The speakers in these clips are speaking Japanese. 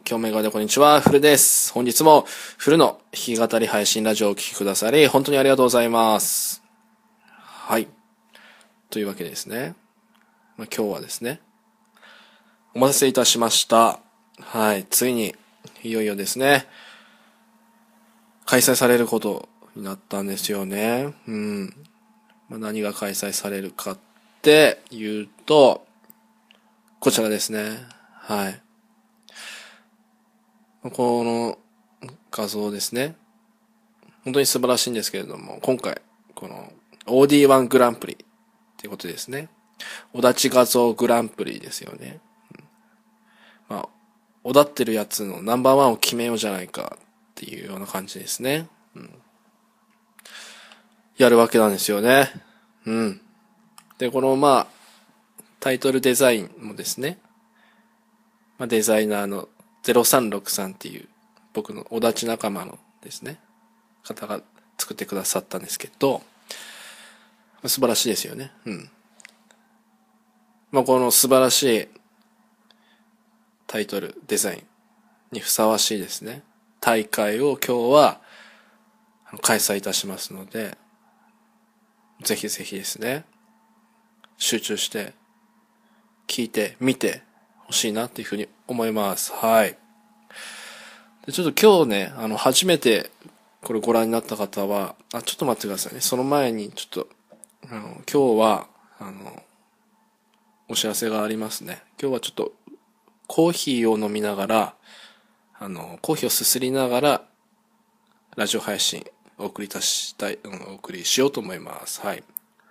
今日もでこんにちは、フルです。本日もフルの弾き語り配信ラジオをお聴きくださり、本当にありがとうございます。はい。というわけでですね。今日はですね、お待たせいたしました。はい。ついに、いよいよですね、開催されることになったんですよね。何が開催されるかっていうと、こちらですね。はい。この画像ですね。本当に素晴らしいんですけれども、今回、この OD1 グランプリっていうことですね。おだち画像グランプリですよね。おだってるやつのナンバーワンを決めようじゃないかっていうような感じですね。やるわけなんですよね。で、このタイトルデザインもですね、デザイナーの0363っていう僕のおだち仲間のですね、方が作ってくださったんですけど、素晴らしいですよね。この素晴らしいタイトル、デザインにふさわしいですね、大会を今日は開催いたしますので、ぜひぜひですね、集中して聞いて見てほしいなっていうふうに思います。はい。でちょっと今日ね、初めてこれご覧になった方は、ちょっと待ってくださいね。その前にちょっと、今日は、お知らせがありますね。今日はちょっとコーヒーを飲みながら、コーヒーをすすりながら、ラジオ配信お送りしようと思います。はい。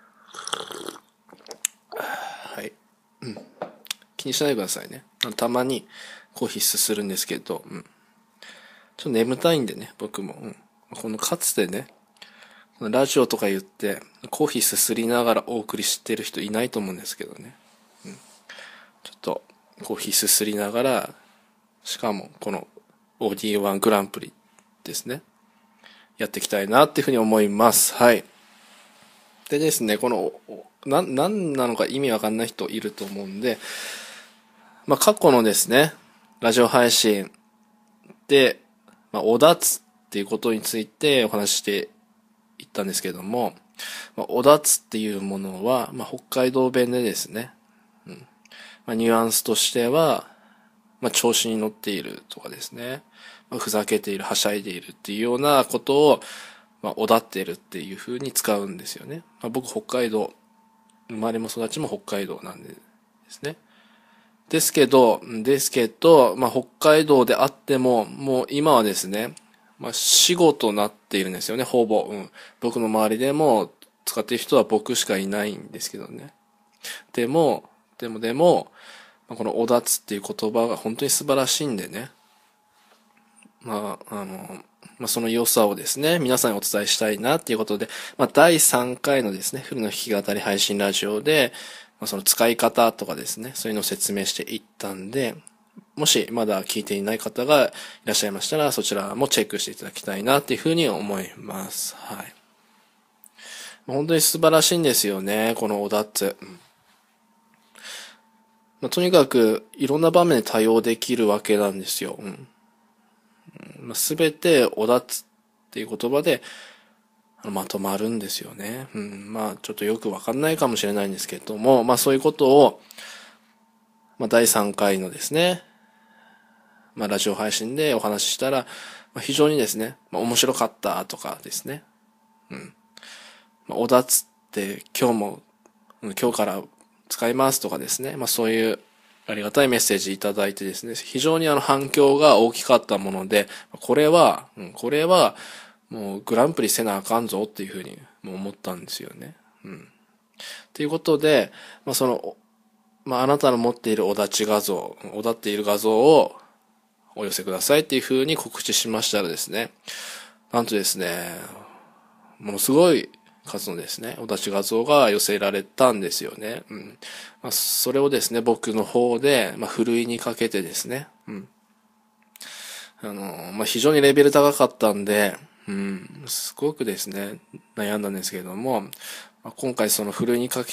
はい。気にしないでくださいね。たまにコーヒーすするんですけど、ちょっと眠たいんでね、僕も。このかつてね、ラジオとか言って、コーヒーすすりながらお送りしてる人いないと思うんですけどね。ちょっと、コーヒーすすりながら、しかもこの OD1 グランプリですね。やっていきたいなっていうふうに思います。はい。でですね、この、何なのか意味わかんない人いると思うんで、過去のですね、ラジオ配信で、おだつっていうことについてお話ししていったんですけども、おだつっていうものは、北海道弁でですね、ニュアンスとしては、調子に乗っているとかですね、ふざけている、はしゃいでいるっていうようなことを、おだっているっていう風に使うんですよね。僕北海道、生まれも育ちも北海道なんでですね。ですけど、北海道であっても、もう今はですね、死語となっているんですよね、ほぼ。僕の周りでも使っている人は僕しかいないんですけどね。でも、このおだつっていう言葉が本当に素晴らしいんでね。その良さをですね、皆さんにお伝えしたいなっていうことで、第3回のですね、フルの弾き語り配信ラジオで、その使い方とかですね、そういうのを説明していったんで、もしまだ聞いていない方がいらっしゃいましたら、そちらもチェックしていただきたいなっていうふうに思います。はい。本当に素晴らしいんですよね、このおだつ。とにかく、いろんな場面で対応できるわけなんですよ。すべておだつっていう言葉でまとまるんですよね。ちょっとよくわかんないかもしれないんですけども、そういうことを、第3回のですね、ラジオ配信でお話ししたら、非常にですね、面白かったとかですね。おだつって今日から使いますとかですね。そういうありがたいメッセージいただいてですね、非常に反響が大きかったもので、これはもうグランプリせなあかんぞっていうふうに思ったんですよね。ということで、あなたの持っているおだっている画像をお寄せくださいっていうふうに告知しましたらですね、なんとですね、ものすごい数のですね、おだち画像が寄せられたんですよね。それをですね、僕の方で、ふるいにかけてですね、非常にレベル高かったんで、すごくですね、悩んだんですけれども、今回そのふるいにかけ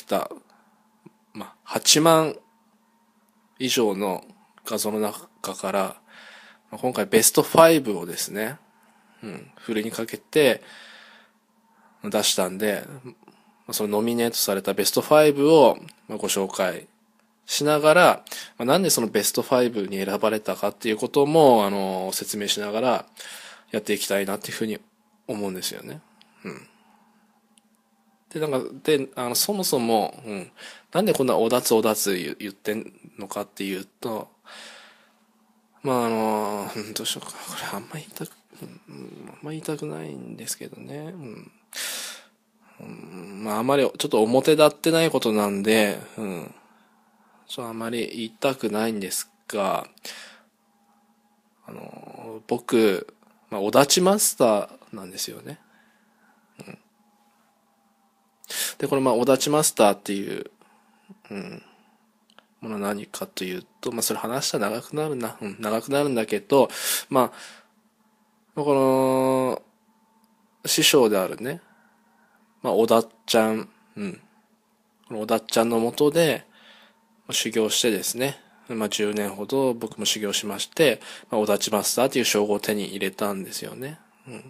た、8万以上の画像の中から、 今回ベスト5をですね、フルにかけて出したんで、そのノミネートされたベスト5をご紹介しながら、なんでそのベスト5に選ばれたかっていうことも、説明しながらやっていきたいなっていうふうに思うんですよね。で、そもそも、なんでこんなおだつ言ってんのかっていうと、どうしようか。これあんま言いたくないんですけどね。あんまりちょっと表立ってないことなんで、あんまり言いたくないんですが、僕、おだちマスターなんですよね。で、これおだちマスターっていう、ものは何かというと、それ話したら長くなるな。長くなるんだけど、この、師匠であるね、おだっちゃん、このおだっちゃんのもとで、修行してですね、10年ほど僕も修行しまして、おだちマスターという称号を手に入れたんですよね。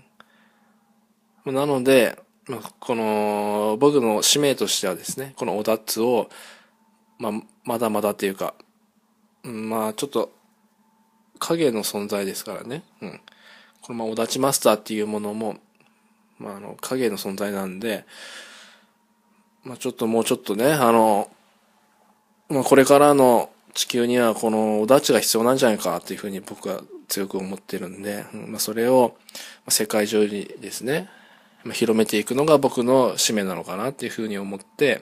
なので、この、僕の使命としてはですね、このおだつを、まだまだっていうか、ちょっと、影の存在ですからね。このおだちマスターっていうものも、影の存在なんで、ちょっともうちょっとね、これからの地球にはこのおだちが必要なんじゃないかっていうふうに僕は強く思ってるんで、それを世界中にですね、広めていくのが僕の使命なのかなっていうふうに思って、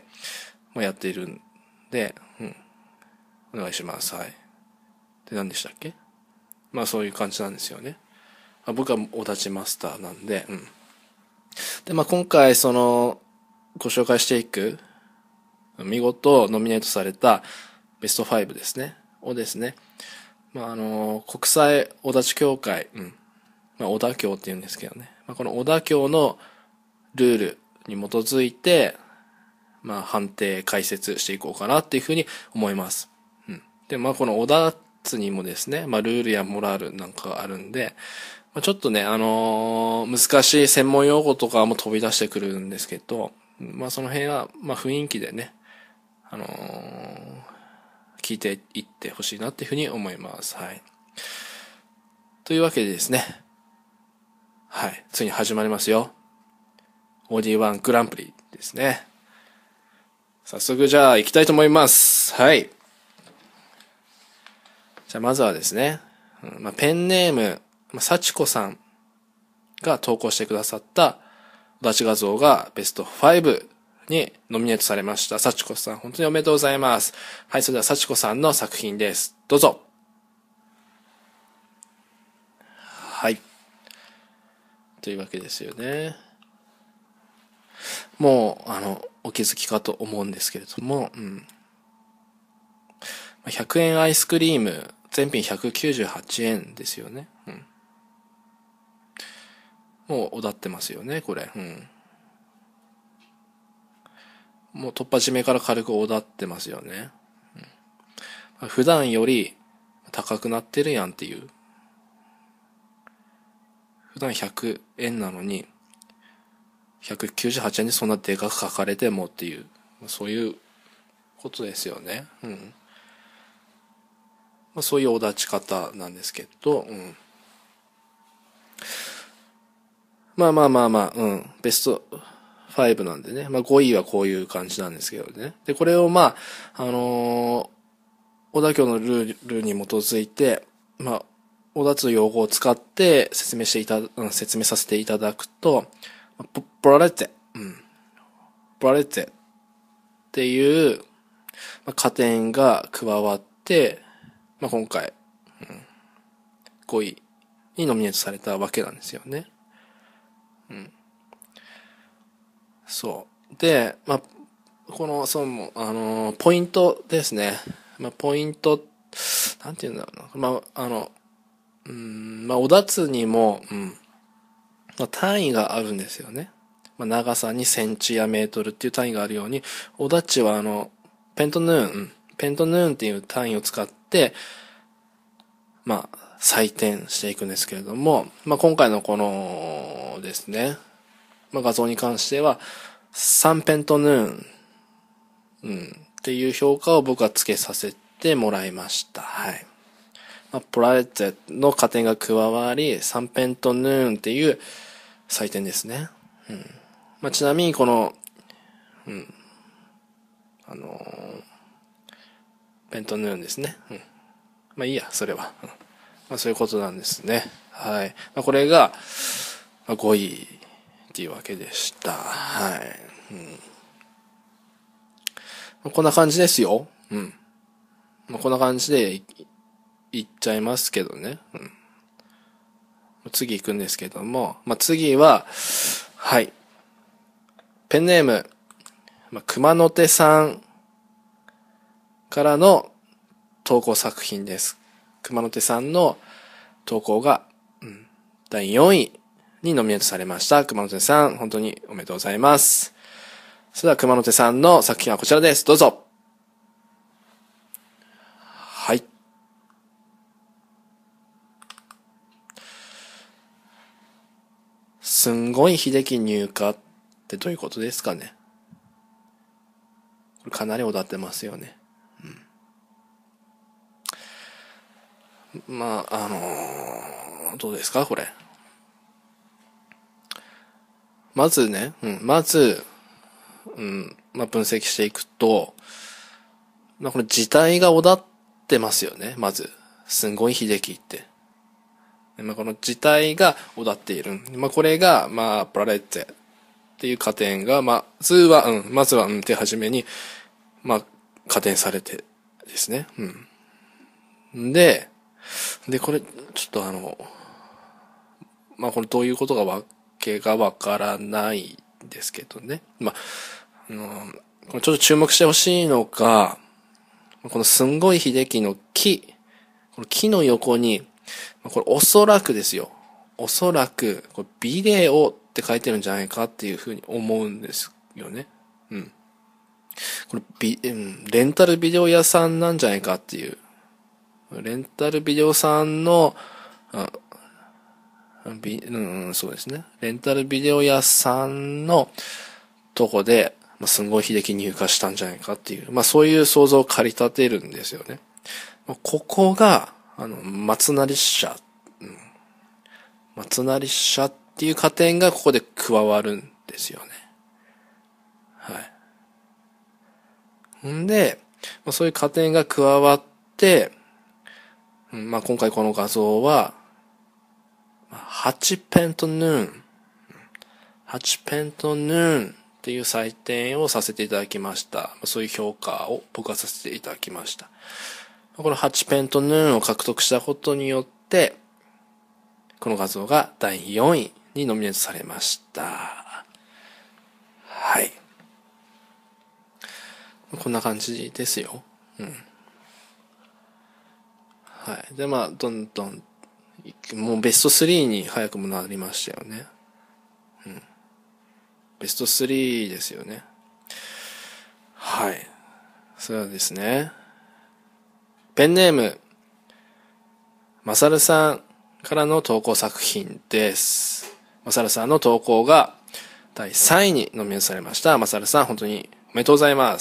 やっているんで、お願いします。はい。で、何でしたっけ？そういう感じなんですよね。僕はおだちマスターなんで、で、今回ご紹介していく、見事ノミネートされたベスト5ですね。をですね、国際おだち協会、おだ協って言うんですけどね。このおだ協のルールに基づいて、判定、解説していこうかなっていうふうに思います。で、このおだつにもですね、ルールやモラルなんかがあるんで、ちょっとね、難しい専門用語とかも飛び出してくるんですけど、その辺は、雰囲気でね、聞いていってほしいなっていうふうに思います。はい。というわけでですね、はい、ついに始まりますよ。オーディワングランプリですね。早速じゃあ行きたいと思います。はい。じゃあまずはですね、ペンネーム、幸子さんが投稿してくださったおだち画像がベスト5にノミネートされました。幸子さん、本当におめでとうございます。はい、それでは幸子さんの作品です。どうぞ。はい。というわけですよね。もう、お気づきかと思うんですけれども、100円アイスクリーム、全品198円ですよね。もうおだってますよね、これ。もう突破締めから軽くおだってますよね。普段より高くなってるやんっていう。普段100円なのに、198円でそんなでかく書かれてもっていう、そういうことですよね。そういうおだち方なんですけど、ベスト5なんでね、5位はこういう感じなんですけどね。で、これをおだきょうのルールに基づいて、おだつの用語を使って説明させていただくと、ポラレッツェ、ポラレッツェっていう、加点が加わって、今回、5位にノミネートされたわけなんですよね。そう。で、この、ポイントですね。ポイント、なんて言うんだろうな。おだつにも、単位があるんですよね。長さにセンチやメートルっていう単位があるように、おだちはペントヌーンっていう単位を使って、 採点していくんですけれども、今回のこのですね、画像に関しては、サンペントヌーン、っていう評価を僕はつけさせてもらいました。はい。プラレッツェの加点が加わり、サンペントヌーンっていう採点ですね。ちなみにこの、ペントヌーンですね。いいや、それは。そういうことなんですね。はい。これが、5位っていうわけでした。はい。こんな感じですよ。こんな感じでいっちゃいますけどね。次行くんですけども、次は、はい。ペンネーム、熊野手さんからの投稿作品です。熊野手さんの投稿が、第4位にノミネートされました。熊野手さん、本当におめでとうございます。それでは熊野手さんの作品はこちらです。どうぞ。はい。すんごい秀樹入荷ってどういうことですかね。これかなりおだってますよね。どうですかこれ。まずね、分析していくと、これ字体がおだってますよね、まず。すんごい秀樹って。この字体がおだっている。これが、プラレッツェっていう加点が、まずは、手始めに、加点されてですね。で、これ、ちょっとこれどういうことがわけがわからないんですけどね。これちょっと注目してほしいのが、このすんごい秀樹の木、この木の横に、これおそらくですよ。おそらく、これビデオって書いてるんじゃないかっていうふうに思うんですよね。これレンタルビデオ屋さんなんじゃないかっていう。レンタルビデオさんの、そうですね。レンタルビデオ屋さんのとこで、すんごい秀樹に入荷したんじゃないかっていう、そういう想像を駆り立てるんですよね。ここが、松成社、松成社っていう加点がここで加わるんですよね。はい。んで、そういう加点が加わって、今回この画像は、8ペントヌーン。8ペントヌーンっていう採点をさせていただきました。そういう評価を僕はさせていただきました。この8ペントヌーンを獲得したことによって、この画像が第4位にノミネートされました。はい。こんな感じですよ。はい。で、どんどん、もうベスト3に早くもなりましたよね。ベスト3ですよね。はい。それはですね、ペンネーム、まさるさんからの投稿作品です。まさるさんの投稿が第3位にノミネートされました。まさるさん、本当におめでとうございます。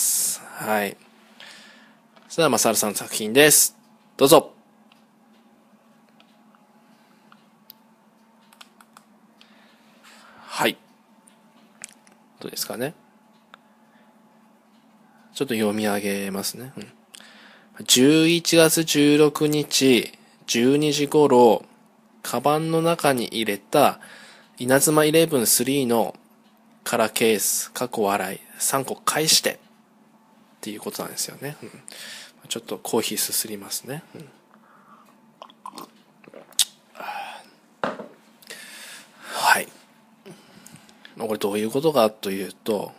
はい。それではまさるさんの作品です。どうぞ。はい。どうですかね。ちょっと読み上げますね。11月16日、12時頃、カバンの中に入れた稲妻11-3のカラーケース、過去笑い、3個返して、っていうことなんですよね。ちょっとコーヒーすすりますね。はい。これどういうことかというと、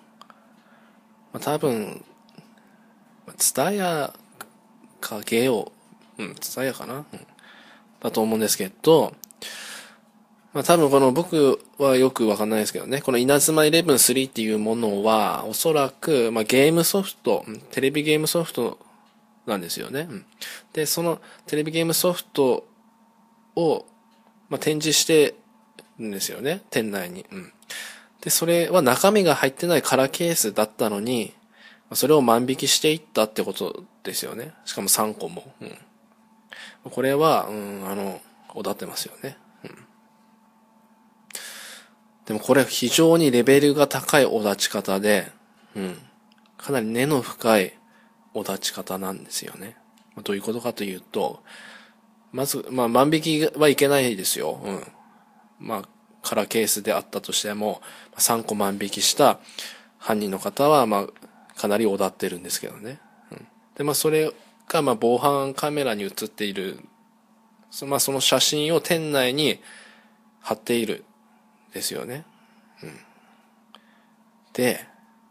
多分、ツタヤかゲオ、ツタヤかな、だと思うんですけど、多分この僕はよくわかんないですけどね、この稲妻11-3っていうものは、おそらく、ゲームソフト、テレビゲームソフトなんですよね。で、そのテレビゲームソフトを、展示してるんですよね、店内に。で、それは中身が入ってないカラーケースだったのに、それを万引きしていったってことですよね。しかも3個も。これは、おだってますよね。でもこれ非常にレベルが高いお立ち方で、かなり根の深いお立ち方なんですよね。どういうことかというと、まず、万引きはいけないですよ。カラーケースであったとしても、3個万引きした犯人の方は、かなりおだってるんですけどね。で、それが、防犯カメラに映っている、その写真を店内に貼っている。ですよね。で、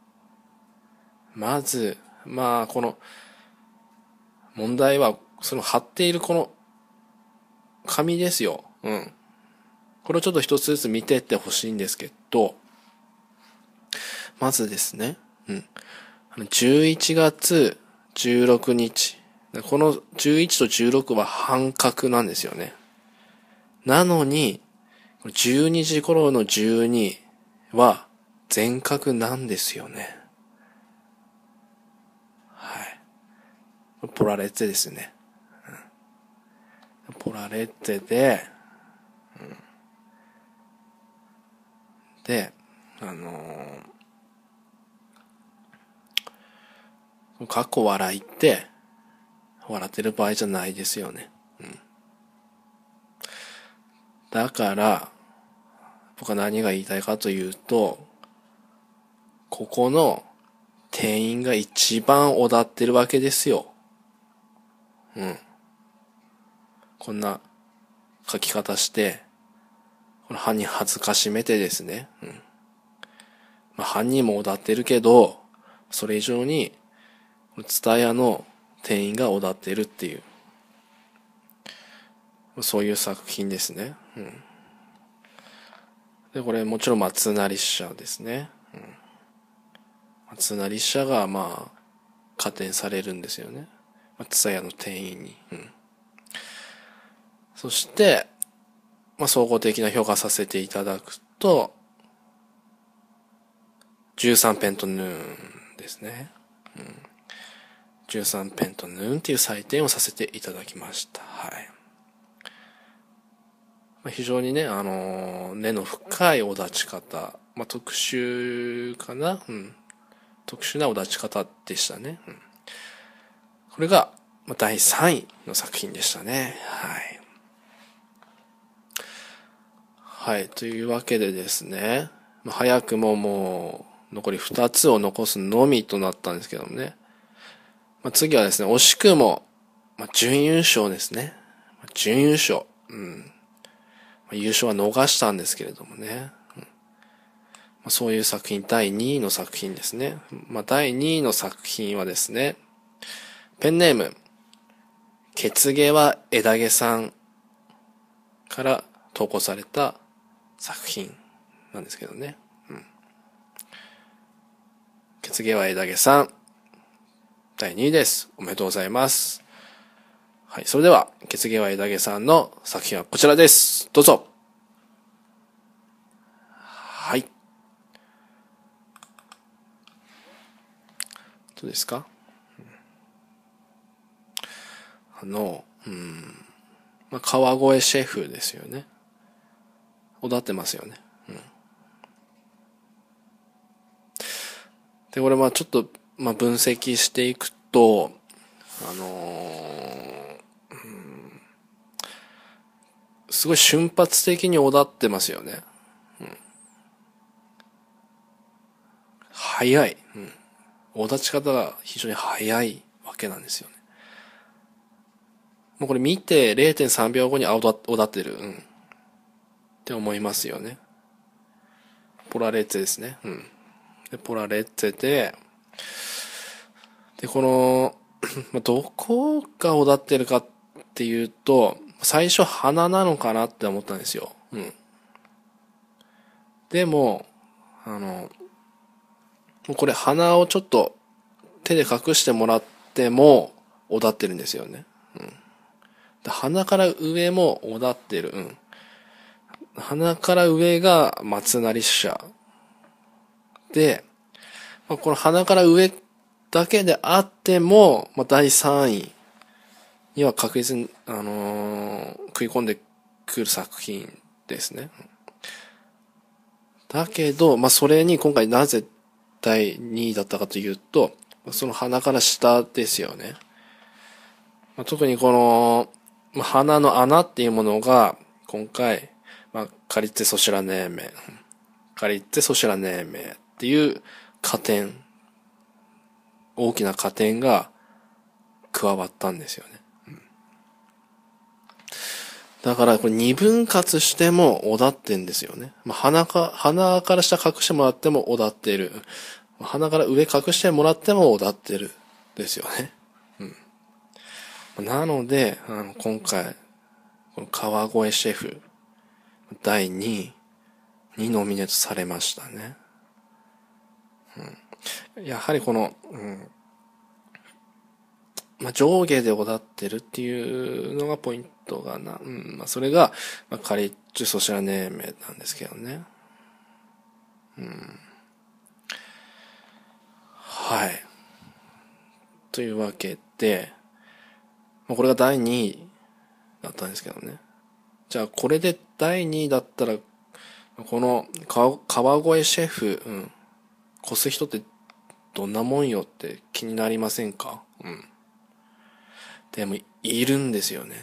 まず、この、問題は、その貼っているこの、紙ですよ。これをちょっと一つずつ見てってほしいんですけど、まずですね、11月16日。この11と16は半角なんですよね。なのに、12時頃の12は全角なんですよね。はい。ポラレッツェですね。ポラレッツェで、で、かっこ笑いって、笑ってる場合じゃないですよね。だから、僕は何が言いたいかというと、ここの店員が一番おだってるわけですよ。こんな書き方して、この犯人恥ずかしめてですね。犯人もおだってるけど、それ以上に、ツタヤの店員がおだってるっていう、そういう作品ですね。で、これもちろん松成社ですね。松成社が加点されるんですよね。ツタヤの店員に。そして、総合的な評価させていただくと、13ペントヌーンですね。13ペントヌーンっていう採点をさせていただきました。はい。非常にね、根の深いお立ち方、特殊かな、特殊なお立ち方でしたね。これが、第3位の作品でしたね。はい。はい。というわけでですね、早くももう、残り2つを残すのみとなったんですけどもね。次はですね、惜しくも、準優勝ですね。準優勝。優勝は逃したんですけれどもね。そういう作品、第2位の作品ですね。第2位の作品はですね、ペンネーム、血毛は枝毛さんから投稿された作品なんですけどね。血毛は枝毛さん、第2位です。おめでとうございます。はい、それでは、血毛は枝毛さんの作品はこちらです。どうぞ。はい。どうですか？川越シェフですよね。おだってますよね。で、これちょっと、分析していくと、すごい瞬発的におだってますよね。早い。お立ち方が非常に早いわけなんですよね。もうこれ見て 0.3 秒後におだってる。って思いますよね。ポラレッツェですね。で、ポラレッツェで、この、どこがおだってるかっていうと、最初鼻なのかなって思ったんですよ。でも、もうこれ鼻をちょっと手で隠してもらっても、おだってるんですよね。 で鼻から上もおだってる。鼻から上が松成社。で、この鼻から上だけであっても、第3位には確実に、食い込んでくる作品ですね。だけど、それに今回なぜ第2位だったかというと、その鼻から下ですよね。特にこの、鼻の穴っていうものが、今回、カリッツェソシラネーメ。カリッツェソシラネーメっていう加点、大きな加点が加わったんですよね。だからこれ二分割してもおだってんですよね。鼻から下隠してもらってもおだってる。鼻から上隠してもらってもおだってる。ですよね。なので、今回、この川越シェフ、第2位にノミネートされましたね。やはりこの、上下でおだってるっていうのがポイントがな。それが、カリッジュソシャネーメなんですけどね。はい。というわけで、これが第2位だったんですけどね。じゃあこれで第2位だったら、この川越シェフ、越す人ってどんなもんよって気になりませんか？でも、いるんですよね。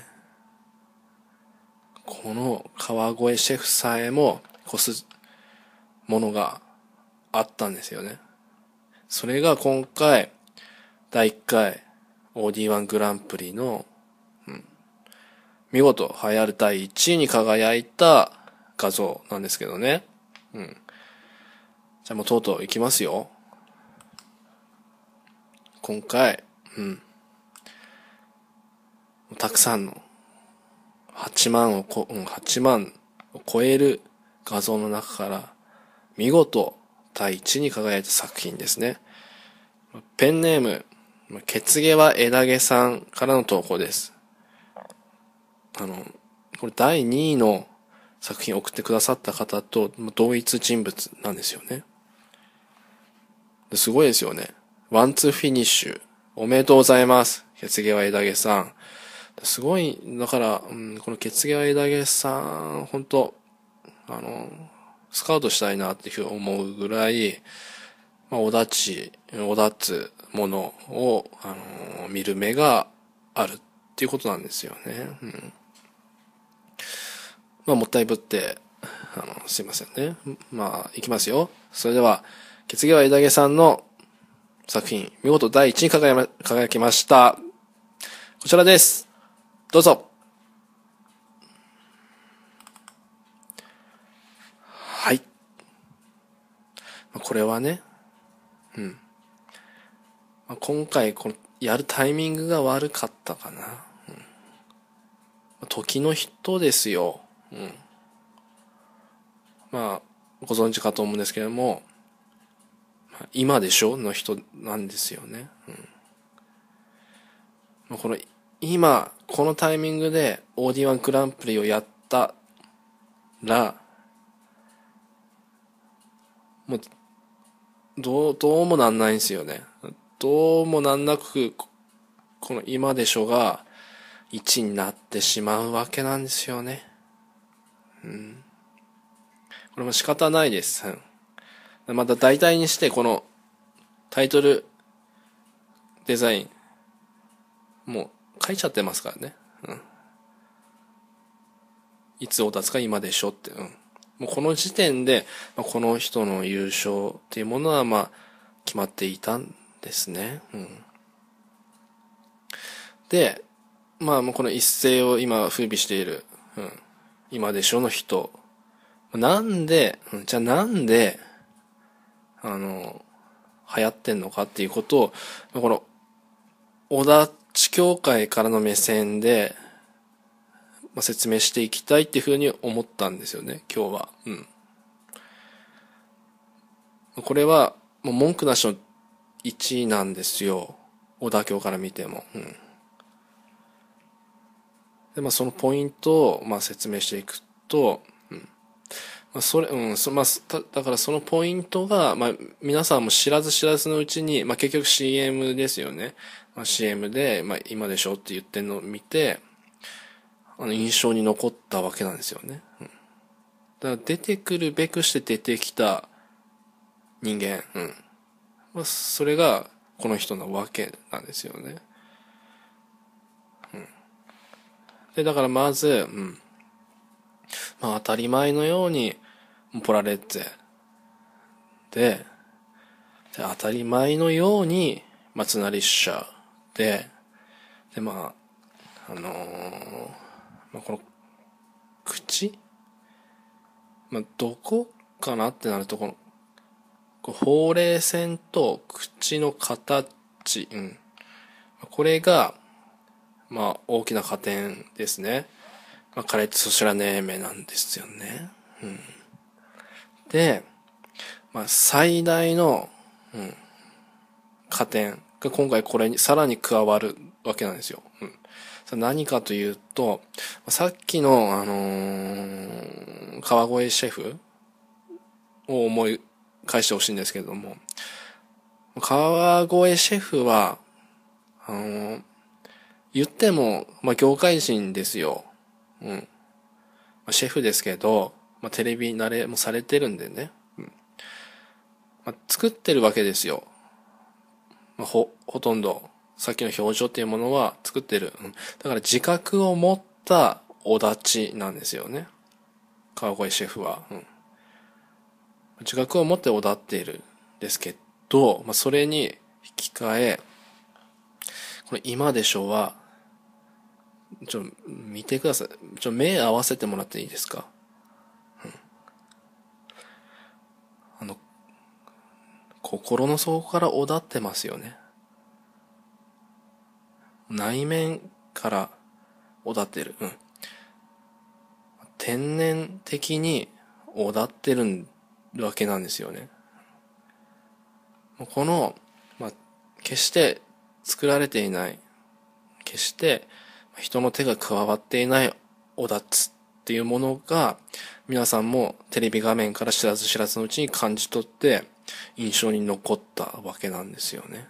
この川越シェフさえも越すものがあったんですよね。それが今回、第1回 OD1 グランプリの、見事流行る第1位に輝いた画像なんですけどね。じゃあもうとうとういきますよ。今回、たくさんの8万を超える画像の中から見事第1位に輝いた作品ですね。ペンネーム、ケツゲは枝毛さんからの投稿です。これ第2位の作品を送ってくださった方と同一人物なんですよね。すごいですよね。ワンツーフィニッシュ。おめでとうございます。ケツゲは枝毛さん。すごい、だから、このケツゲは枝毛さん、本当スカウトしたいなっていうふうに思うぐらい、おだつものを、見る目があるっていうことなんですよね。もったいぶって、すいませんね。いきますよ。それでは、ケツゲは枝毛さんの作品、見事第一に輝きました。こちらです。どうぞ。はい。これはね、今回、やるタイミングが悪かったかな。時の人ですよ。ご存知かと思うんですけれども、今でしょの人なんですよね。今、このタイミングで OD1 グランプリをやったら、もう、どうもなんないんですよね。どうもなんなく、この今でしょが1になってしまうわけなんですよね。これも仕方ないです。また大体にしてこのタイトルデザインもう書いちゃってますからね。いつお立つか今でしょって。もうこの時点で、この人の優勝っていうものは決まっていたんですね。で、もうこの一世を今風靡している、今でしょの人。なんで、じゃあなんで、流行ってんのかっていうことを、この、小田地協会からの目線で、説明していきたいっていうふうに思ったんですよね、今日は。これは、もう文句なしの1位なんですよ。小田教から見ても。 で、そのポイントを、説明していくと、だからそのポイントが、皆さんも知らず知らずのうちに、結局 CM ですよね。CM で、今でしょって言ってるのを見て、印象に残ったわけなんですよね。だから出てくるべくして出てきた人間、それがこの人なわけなんですよね。で、だからまず、当たり前のように、ポラレッツェで、当たり前のように、松成シャで、この口、どこかなってなると、ほうれい線と口の形、これが、大きな加点ですね。カレッツソシラネーメなんですよね。で、最大の、加点が今回これにさらに加わるわけなんですよ。何かというと、さっきの、川越シェフを思い返してほしいんですけれども、川越シェフは、言っても、業界人ですよ。シェフですけど、テレビ慣れもされてるんでね。作ってるわけですよ。ほとんど、さっきの表情っていうものは作ってる。だから自覚を持ったお立ちなんですよね。川越シェフは。自覚を持っておだっているんですけど、それに引き換え、これ今でしょは、見てください。目合わせてもらっていいですか？心の底からおだってますよね。内面からおだってる。天然的におだってるわけなんですよね。この、決して作られていない、決して人の手が加わっていないおだつっていうものが、皆さんもテレビ画面から知らず知らずのうちに感じ取って印象に残ったわけなんですよね。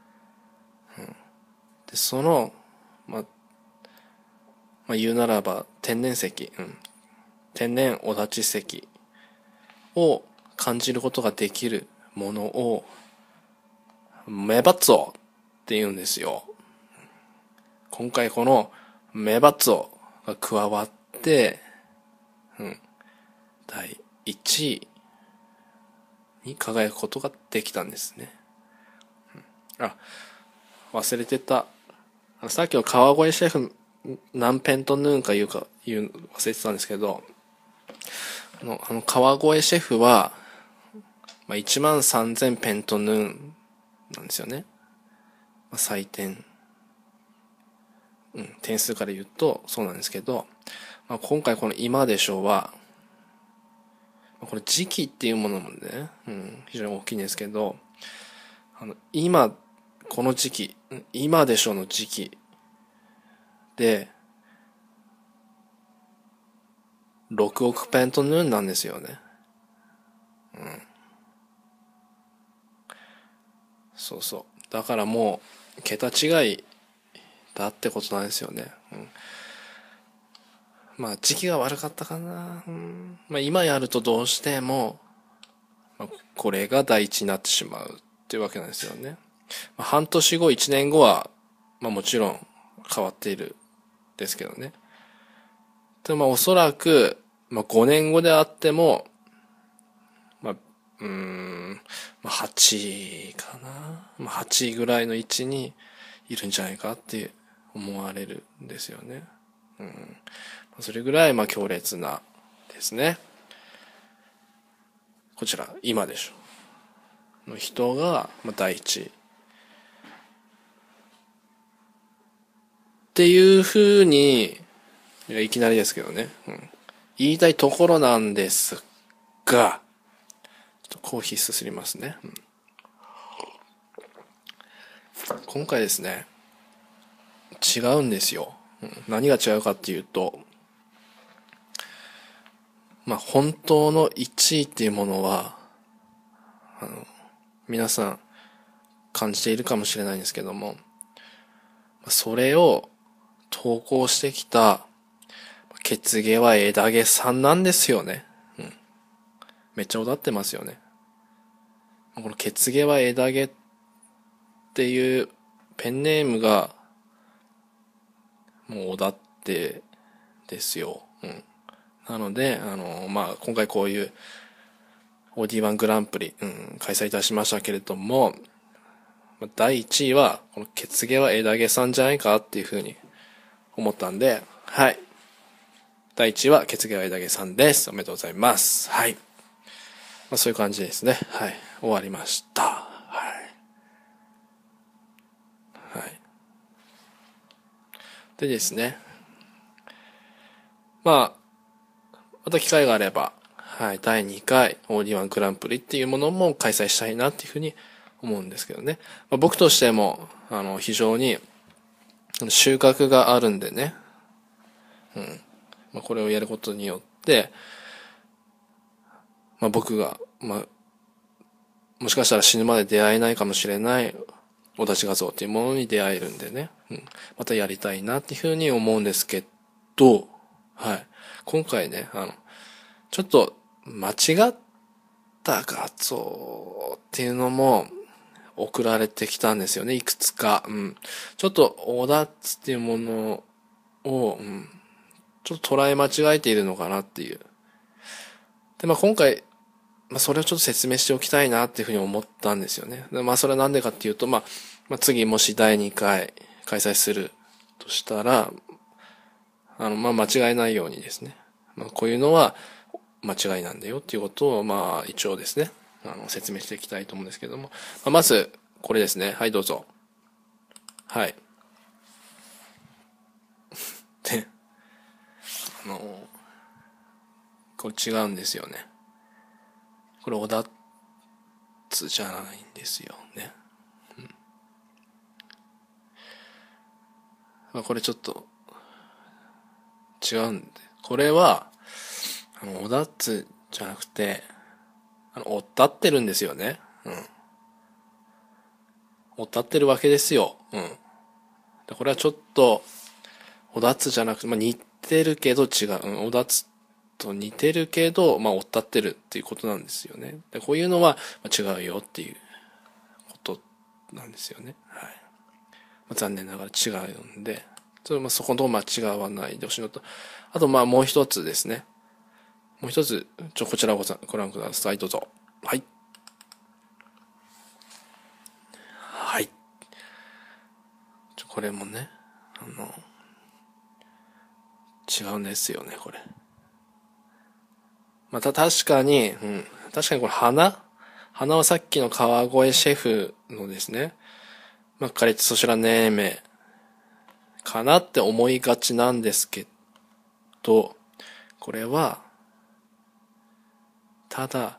で、その、言うならば天然石、天然おだち石を感じることができるものをメバッツォって言うんですよ。今回このメバッツォが加わって、第1位に輝くことができたんですね。忘れてた。さっきの川越シェフ何ペントヌーンか言う忘れてたんですけど、川越シェフは、13,000ペントヌーンなんですよね。採点。点数から言うとそうなんですけど、今回この今でしょうは、これ時期っていうものもね、非常に大きいんですけど、今、この時期、今でしょうの時期で、6億ペントヌーンなんですよね。そうそう。だからもう、桁違いだってことなんですよね。時期が悪かったかな。今やるとどうしても、これが第一になってしまうっていうわけなんですよね。半年後、1年後は、もちろん変わっているですけどね。で、おそらく、5年後であっても、8位かな。8位ぐらいの位置にいるんじゃないかって思われるんですよね。それぐらい、強烈なですね。こちら、今でしょ。の人が、第一位。っていう風に、いきなりですけどね。言いたいところなんですが、ちょっとコーヒーすすりますね。今回ですね、違うんですよ。 何が違うかっていうと、本当の1位っていうものは、皆さん感じているかもしれないんですけども、それを投稿してきた、血毛は枝毛さんなんですよね。めっちゃおだってますよね。この血毛は枝毛っていうペンネームが、もうおだってですよ。なので、今回こういうオーディワングランプリ、開催いたしましたけれども、第1位は、この血毛は枝毛さんじゃないかっていうふうに思ったんで、はい。第1位は血毛は枝毛さんです。おめでとうございます。はい。そういう感じですね。はい。終わりました。はい。はい。でですね。また機会があれば、はい、第2回オーディワングランプリっていうものも開催したいなっていうふうに思うんですけどね。僕としても、非常に収穫があるんでね。これをやることによって、僕が、もしかしたら死ぬまで出会えないかもしれないお立ち画像っていうものに出会えるんでね。またやりたいなっていうふうに思うんですけど、はい。今回ね、ちょっと間違った画像っていうのも送られてきたんですよね、いくつか。ちょっとおだつっていうものを、ちょっと捉え間違えているのかなっていう。で、今回、それをちょっと説明しておきたいなっていうふうに思ったんですよね。でそれはなんでかっていうと、次もし第2回開催するとしたら、間違えないようにですね。こういうのは間違いなんだよっていうことを、一応ですね、説明していきたいと思うんですけども。まず、これですね。はい、どうぞ。はい。で、これ違うんですよね。これ、おだつじゃないんですよね。これちょっと、違うんで。これは、おだつじゃなくて、おったってるんですよね。おったってるわけですよ。でこれはちょっと、おだつじゃなくて、似てるけど違う。おだつと似てるけど、おったってるっていうことなんですよね。でこういうのは、違うよっていうことなんですよね。はい。残念ながら違うんで、そこのとこ間違わないでほしいのと、あともう一つですね。もう一つ、こちらをご覧ください。どうぞ。はい。はい。これもね、違うんですよね、これ。確かにこれ花はさっきの川越シェフのですね、カレッツソシュラネーメかなって思いがちなんですけど、これは、ただ、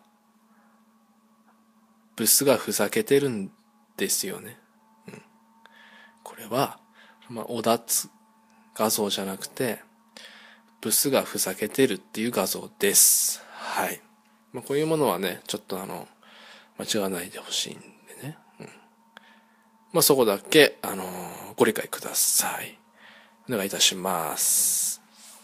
ブスがふざけてるんですよね。これは、おだつ画像じゃなくて、ブスがふざけてるっていう画像です。はい。こういうものはね、ちょっと間違わないでほしいんでね。そこだけ、ご理解ください。お願いいたします。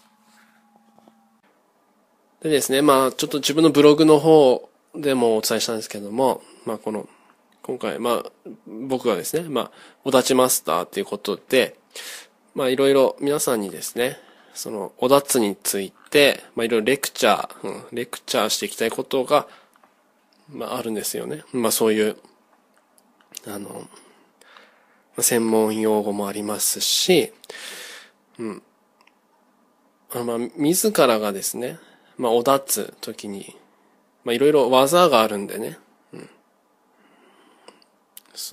でですね、ちょっと自分のブログの方でもお伝えしたんですけども、今回、僕がですね、おだちマスターっていうことで、いろいろ皆さんにですね、その、おだつについて、いろいろレクチャーしていきたいことが、あるんですよね。そういう、専門用語もありますし、自らがですね、おだつ時に、いろいろ技があるんでね、そう。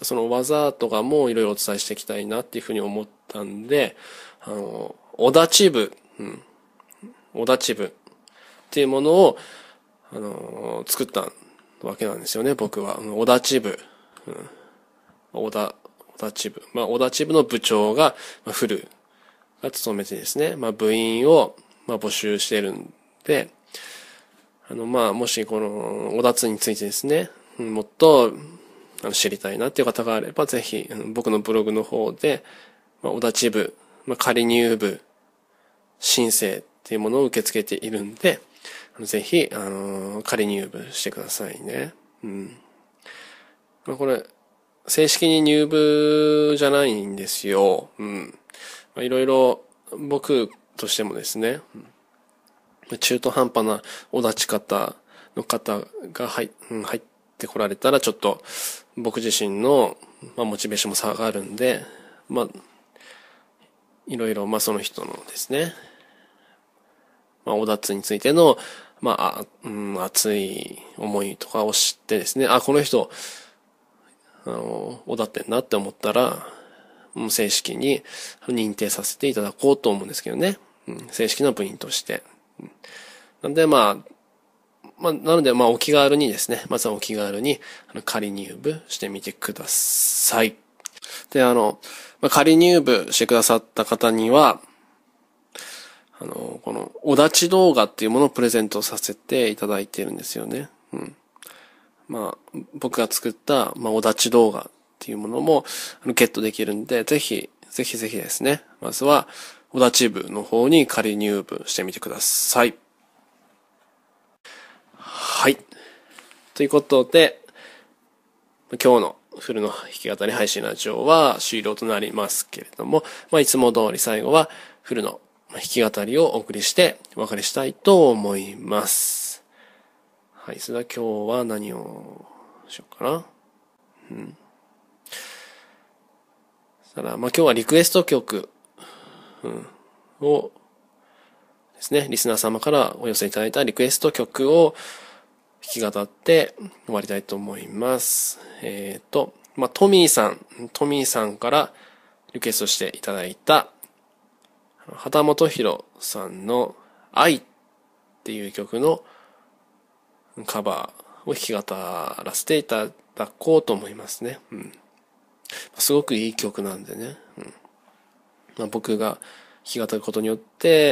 その技とかもいろいろお伝えしていきたいなっていうふうに思ったんで、おだち部、おだち部っていうものを、作ったわけなんですよね、僕は。おだち部。おだち部。おだち部の部長が、振るが勤めてですね、部員を、募集してるんで、もしこの、おだつについてですね、もっと、知りたいなっていう方があれば、ぜひ、僕のブログの方で、おだち部、仮入部、申請っていうものを受け付けているんで、ぜひ、仮入部してくださいね。これ、正式に入部じゃないんですよ。いろいろ、僕としてもですね、中途半端なお立ち方の方が入ってこられたら、ちょっと、僕自身の、モチベーションも下がるんで、いろいろ、その人のですね、おだつについての、熱い思いとかを知ってですね、この人、おだってんなって思ったら、もう正式に認定させていただこうと思うんですけどね。正式な部員として。なんでなのでお気軽にですね、まずはお気軽に仮入部してみてください。で、仮入部してくださった方には、このおだち動画っていうものをプレゼントさせていただいてるんですよね。僕が作った、おだち動画っていうものもゲットできるんで、ぜひですね、まずはおだち部の方に仮入部してみてください。はい。ということで、今日のフルの弾き語り配信ラジオは終了となりますけれども、いつも通り最後はフルの弾き語りをお送りしてお別れしたいと思います。はい。それでは今日は何をしようかな。そしたら、今日はリクエスト曲、をですね、リスナー様からお寄せいただいたリクエスト曲を弾き語って終わりたいと思います。トミーさんからリクエストしていただいた、畑本博さんの愛っていう曲のカバーを弾き語らせていただこうと思いますね。すごくいい曲なんでね。僕が弾き語ることによって、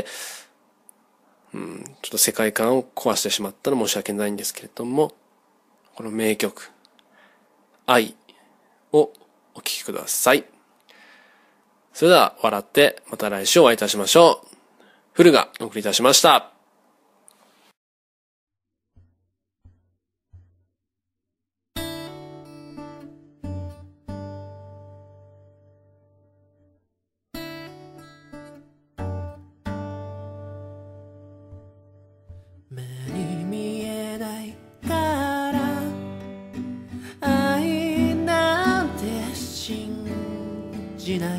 ちょっと世界観を壊してしまったら申し訳ないんですけれども、この名曲、愛をお聴きください。それでは笑ってまた来週お会いいたしましょう。フルがお送りいたしました。 目に見えないから愛なんて信じない。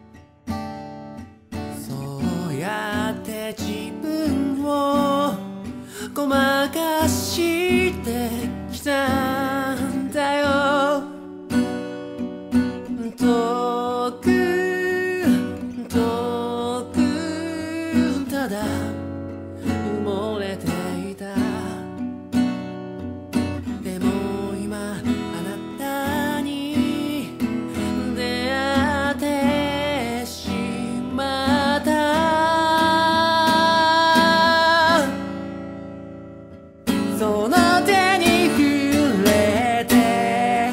そうやって自分をごまかしてきたんだよ。遠くただ埋もれていた。でも今あなたに出会ってしまった。その手に触れて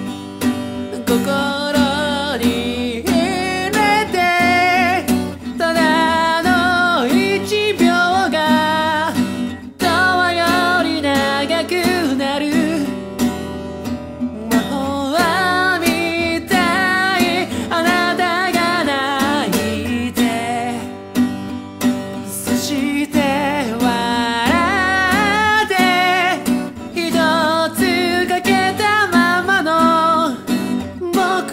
心に入れて、ただの一秒が永遠より長くなる。魔法みたいあなたが泣いて、そして笑って一つかけたままの僕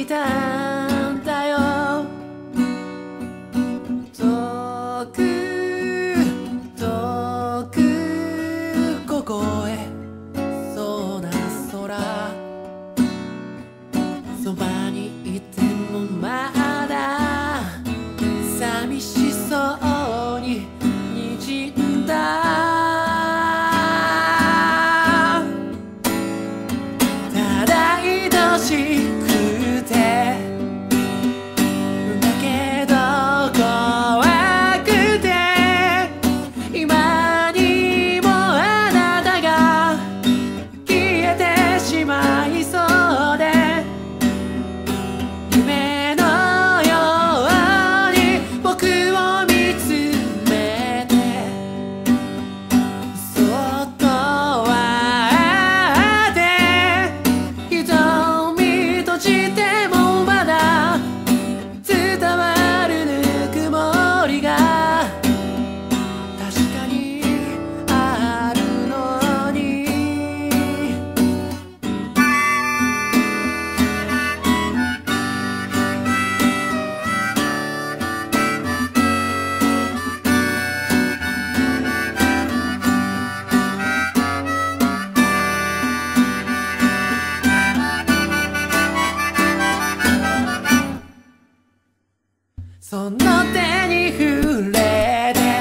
たんだよ。遠く遠く凍えそうな空、そばにいてもまだ寂しそうに滲んだ。ただ愛しくてだけど怖くて、今にもあなたが消えてしまいそうで、夢のように僕を見つめてそっと笑って瞳閉じてもまだ伝わるぬくもりが確かにあるのに。その手に触れて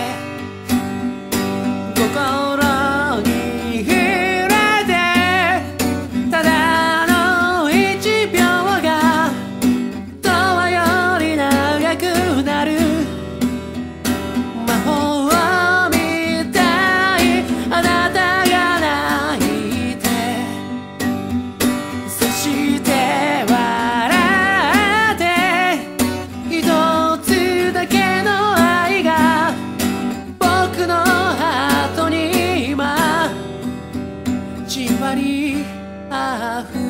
心に触れて、ただの一秒が永遠より長くなる魔法みたい。あなたが泣いてそして笑って一つだけの愛が僕のハートに今じわり溢